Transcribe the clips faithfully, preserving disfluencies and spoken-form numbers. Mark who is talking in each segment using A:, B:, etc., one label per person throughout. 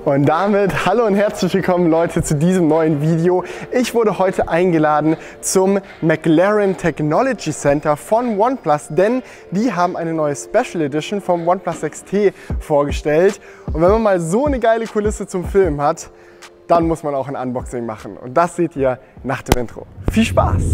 A: Und damit hallo und herzlich willkommen Leute zu diesem neuen Video. Ich wurde heute eingeladen zum McLaren Technology Center von OnePlus, denn die haben eine neue Special Edition vom OnePlus sechs T vorgestellt. Und wenn man mal so eine geile Kulisse zum Filmen hat, dann muss man auch ein Unboxing machen. Und das seht ihr nach dem Intro. Viel Spaß!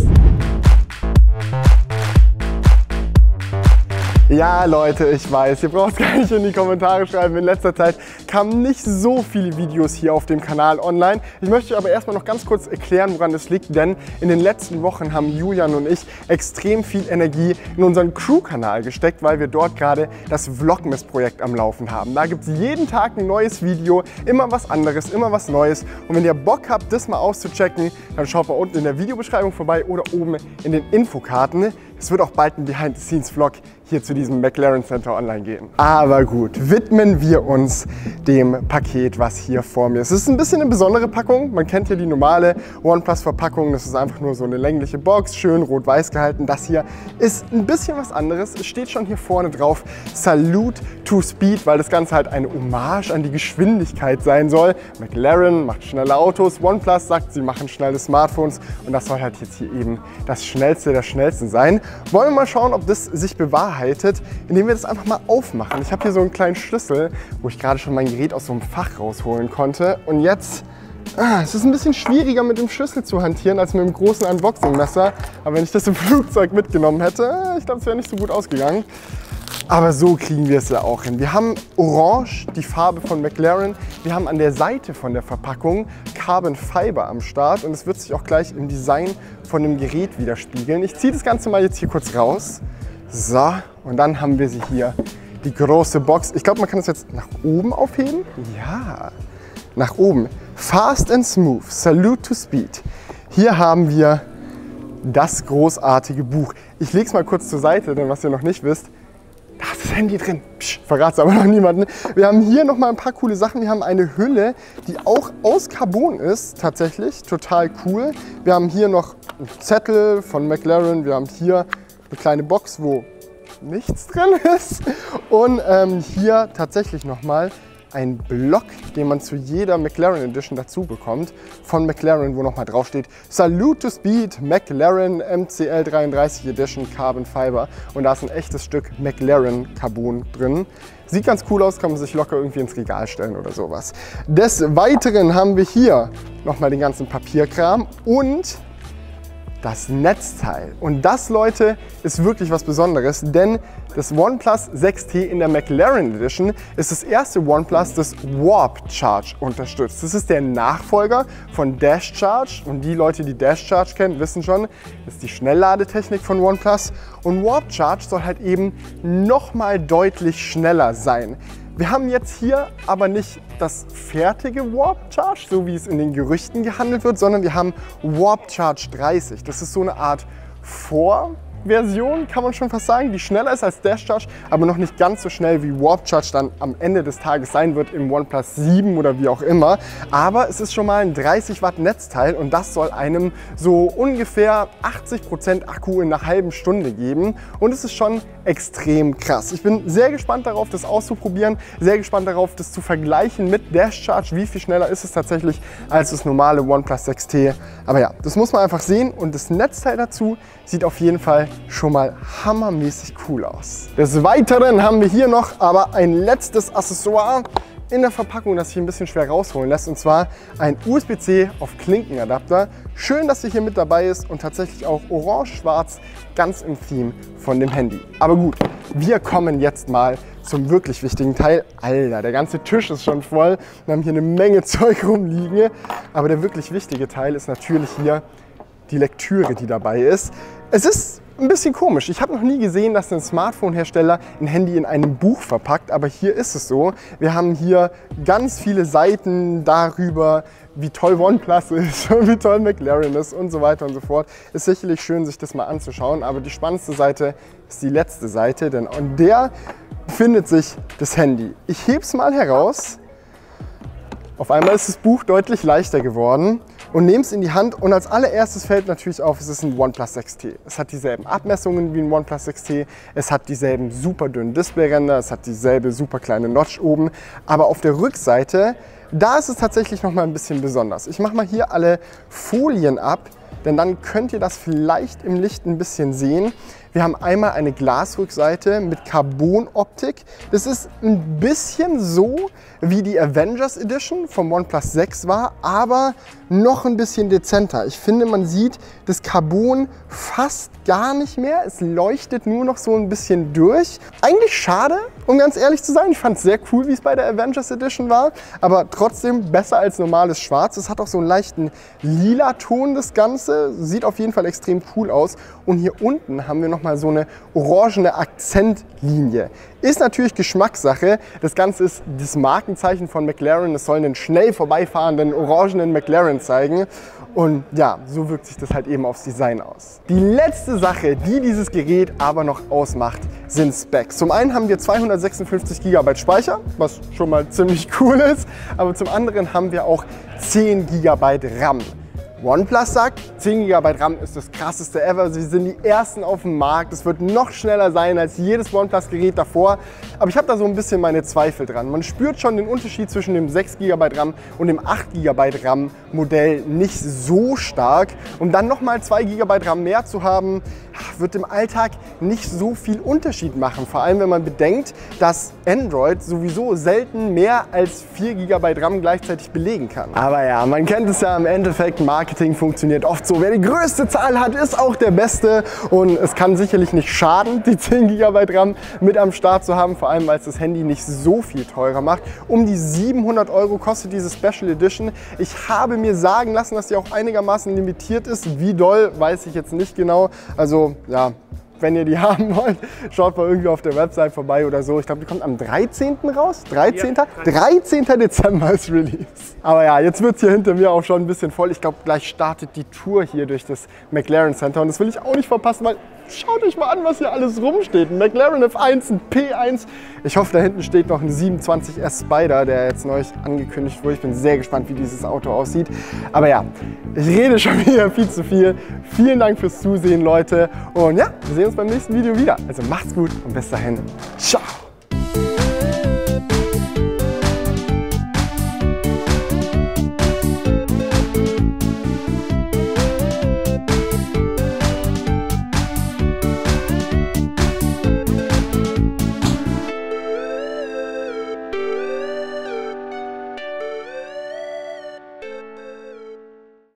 A: Ja Leute, ich weiß, ihr braucht es gar nicht in die Kommentare schreiben. In letzter Zeit kamen nicht so viele Videos hier auf dem Kanal online. Ich möchte aber erstmal noch ganz kurz erklären, woran das liegt, denn in den letzten Wochen haben Julian und ich extrem viel Energie in unseren Crew-Kanal gesteckt, weil wir dort gerade das Vlogmas-Projekt am Laufen haben. Da gibt es jeden Tag ein neues Video, immer was anderes, immer was Neues. Und wenn ihr Bock habt, das mal auszuchecken, dann schaut mal unten in der Videobeschreibung vorbei oder oben in den Infokarten. Es wird auch bald ein Behind-the-Scenes-Vlog hier zu diesem McLaren Center online gehen. Aber gut, widmen wir uns dem Paket, was hier vor mir ist. Es ist ein bisschen eine besondere Packung. Man kennt hier die normale OnePlus-Verpackung. Das ist einfach nur so eine längliche Box, schön rot-weiß gehalten. Das hier ist ein bisschen was anderes. Es steht schon hier vorne drauf Salute to Speed, weil das Ganze halt eine Hommage an die Geschwindigkeit sein soll. McLaren macht schnelle Autos, OnePlus sagt, sie machen schnelle Smartphones und das soll halt jetzt hier eben das Schnellste der Schnellsten sein. Wollen wir mal schauen, ob das sich bewahrheitet, indem wir das einfach mal aufmachen. Ich habe hier so einen kleinen Schlüssel, wo ich gerade schon mein Gerät aus so einem Fach rausholen konnte. Und jetzt, ah, es ist ein bisschen schwieriger mit dem Schlüssel zu hantieren als mit dem großen Unboxing-Messer. Aber wenn ich das im Flugzeug mitgenommen hätte, ich glaube, es wäre nicht so gut ausgegangen. Aber so kriegen wir es ja auch hin. Wir haben Orange, die Farbe von McLaren. Wir haben an der Seite von der Verpackung Carbon Fiber am Start und es wird sich auch gleich im Design von dem Gerät widerspiegeln. Ich ziehe das Ganze mal jetzt hier kurz raus. So, und dann haben wir sie hier, die große Box. Ich glaube, man kann das jetzt nach oben aufheben. Ja, nach oben. Fast and Smooth, Salute to Speed. Hier haben wir das großartige Buch. Ich lege es mal kurz zur Seite, denn was ihr noch nicht wisst, da ist das Handy drin. Psch, verrat's aber noch niemanden. Wir haben hier noch mal ein paar coole Sachen. Wir haben eine Hülle, die auch aus Carbon ist, tatsächlich. Total cool. Wir haben hier noch einen Zettel von McLaren. Wir haben hier eine kleine Box, wo nichts drin ist. Und ähm, hier tatsächlich noch mal ein Block, den man zu jeder McLaren Edition dazu bekommt, von McLaren, wo nochmal drauf steht Salute to Speed McLaren M C L dreiunddreißig Edition Carbon Fiber. Und da ist ein echtes Stück McLaren Carbon drin. Sieht ganz cool aus, kann man sich locker irgendwie ins Regal stellen oder sowas. Des Weiteren haben wir hier nochmal den ganzen Papierkram und das Netzteil. Und das, Leute, ist wirklich was Besonderes, denn das OnePlus sechs T in der McLaren Edition ist das erste OnePlus, das Warp Charge unterstützt. Das ist der Nachfolger von Dash Charge und die Leute, die Dash Charge kennen, wissen schon, das ist die Schnellladetechnik von OnePlus und Warp Charge soll halt eben nochmal deutlich schneller sein. Wir haben jetzt hier aber nicht das fertige Warp Charge, so wie es in den Gerüchten gehandelt wird, sondern wir haben Warp Charge dreißig. Das ist so eine Art Vorversion, kann man schon fast sagen, die schneller ist als Dash Charge, aber noch nicht ganz so schnell wie Warp Charge dann am Ende des Tages sein wird im OnePlus sieben oder wie auch immer. Aber es ist schon mal ein dreißig Watt Netzteil und das soll einem so ungefähr achtzig Prozent Akku in einer halben Stunde geben. Und es ist schon extrem krass. Ich bin sehr gespannt darauf, das auszuprobieren, sehr gespannt darauf, das zu vergleichen mit Dash Charge. Wie viel schneller ist es tatsächlich als das normale OnePlus sechs T? Aber ja, das muss man einfach sehen und das Netzteil dazu sieht auf jeden Fall schon mal hammermäßig cool aus. Des Weiteren haben wir hier noch aber ein letztes Accessoire in der Verpackung, das sich ein bisschen schwer rausholen lässt, und zwar ein U S B C auf Klinkenadapter. Schön, dass er hier mit dabei ist und tatsächlich auch orange-schwarz, ganz im Theme von dem Handy. Aber gut, wir kommen jetzt mal zum wirklich wichtigen Teil. Alter, der ganze Tisch ist schon voll. Wir haben hier eine Menge Zeug rumliegen. Aber der wirklich wichtige Teil ist natürlich hier die Lektüre, die dabei ist. Es ist ein bisschen komisch. Ich habe noch nie gesehen, dass ein Smartphone-Hersteller ein Handy in einem Buch verpackt, aber hier ist es so. Wir haben hier ganz viele Seiten darüber, wie toll OnePlus ist und wie toll McLaren ist und so weiter und so fort. Ist sicherlich schön, sich das mal anzuschauen, aber die spannendste Seite ist die letzte Seite, denn an der befindet sich das Handy. Ich hebe es mal heraus. Auf einmal ist das Buch deutlich leichter geworden und nehme es in die Hand und als allererstes fällt natürlich auf, es ist ein OnePlus sechs T. Es hat dieselben Abmessungen wie ein OnePlus sechs T, es hat dieselben super dünnen Displayränder, es hat dieselbe super kleine Notch oben, aber auf der Rückseite Da ist es tatsächlich noch mal ein bisschen besonders. Ich mache mal hier alle Folien ab, denn dann könnt ihr das vielleicht im Licht ein bisschen sehen. Wir haben einmal eine Glasrückseite mit Carbon-Optik. Das ist ein bisschen so, wie die Avengers Edition vom OnePlus sechs war, aber noch ein bisschen dezenter. Ich finde, man sieht das Carbon fast gar nicht mehr. Es leuchtet nur noch so ein bisschen durch. Eigentlich schade, um ganz ehrlich zu sein. Ich fand es sehr cool, wie es bei der Avengers Edition war, aber trotzdem besser als normales Schwarz. Es hat auch so einen leichten lila Ton, das Ganze. Sieht auf jeden Fall extrem cool aus. Und hier unten haben wir noch mal so eine orangene Akzentlinie. Ist natürlich Geschmackssache. Das Ganze ist das Markenzeichen von McLaren. Es soll einen schnell vorbeifahrenden orangenen McLaren zeigen. Und ja, so wirkt sich das halt eben aufs Design aus. Die letzte Sache, die dieses Gerät aber noch ausmacht, sind Specs. Zum einen haben wir zweihundertsechsundfünfzig Gigabyte Speicher, was schon mal ziemlich cool ist. Aber zum anderen haben wir auch zehn Gigabyte RAM. OnePlus sagt, zehn Gigabyte RAM ist das krasseste ever. Sie sind die ersten auf dem Markt. Es wird noch schneller sein als jedes OnePlus-Gerät davor. Aber ich habe da so ein bisschen meine Zweifel dran. Man spürt schon den Unterschied zwischen dem sechs Gigabyte RAM und dem acht Gigabyte RAM Modell nicht so stark. Und dann nochmal zwei Gigabyte RAM mehr zu haben, wird im Alltag nicht so viel Unterschied machen. Vor allem, wenn man bedenkt, dass Android sowieso selten mehr als vier Gigabyte RAM gleichzeitig belegen kann. Aber ja, man kennt es ja im Endeffekt, Marketing funktioniert oft so. Wer die größte Zahl hat, ist auch der Beste. Und es kann sicherlich nicht schaden, die zehn Gigabyte RAM mit am Start zu haben. Vor allem, weil es das Handy nicht so viel teurer macht. Um die siebenhundert Euro kostet diese Special Edition. Ich habe mir sagen lassen, dass die auch einigermaßen limitiert ist. Wie doll, weiß ich jetzt nicht genau. Also ja, wenn ihr die haben wollt, schaut mal irgendwie auf der Website vorbei oder so. Ich glaube, die kommt am dreizehnten raus. dreizehnten Ja, dreizehnten Dezember ist Release. Aber ja, jetzt wird es hier hinter mir auch schon ein bisschen voll. Ich glaube, gleich startet die Tour hier durch das McLaren Center. Und das will ich auch nicht verpassen, weil schaut euch mal an, was hier alles rumsteht. Ein McLaren F eins, ein P eins. Ich hoffe, da hinten steht noch ein siebenundzwanzig S Spider, der jetzt neu angekündigt wurde. Ich bin sehr gespannt, wie dieses Auto aussieht. Aber ja, ich rede schon wieder viel zu viel. Vielen Dank fürs Zusehen, Leute. Und ja, wir sehen uns beim nächsten Video wieder. Also macht's gut und bis dahin. Ciao.